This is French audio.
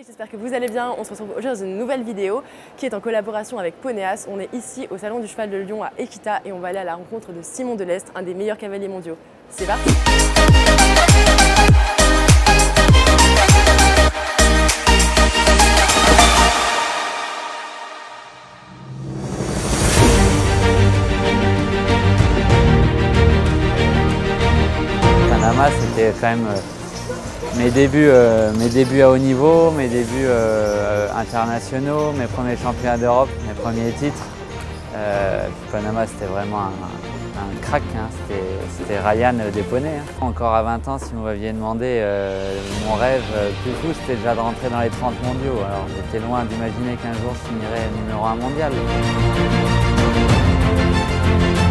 J'espère que vous allez bien. On se retrouve aujourd'hui dans une nouvelle vidéo qui est en collaboration avec Ponéas. On est ici au Salon du Cheval de Lyon à Equita et on va aller à la rencontre de Simon Delestre, un des meilleurs cavaliers mondiaux. C'est parti! Panama, c'était quand même mes débuts à haut niveau, mes débuts internationaux, mes premiers championnats d'Europe, mes premiers titres. Panama, c'était vraiment un crack, hein. C'était Ryan des poneys. Hein. Encore à 20 ans, si vous m'aviez demandé, mon rêve plus fou, c'était déjà de rentrer dans les 30 mondiaux. Alors j'étais loin d'imaginer qu'un jour je finirais numéro 1 mondial.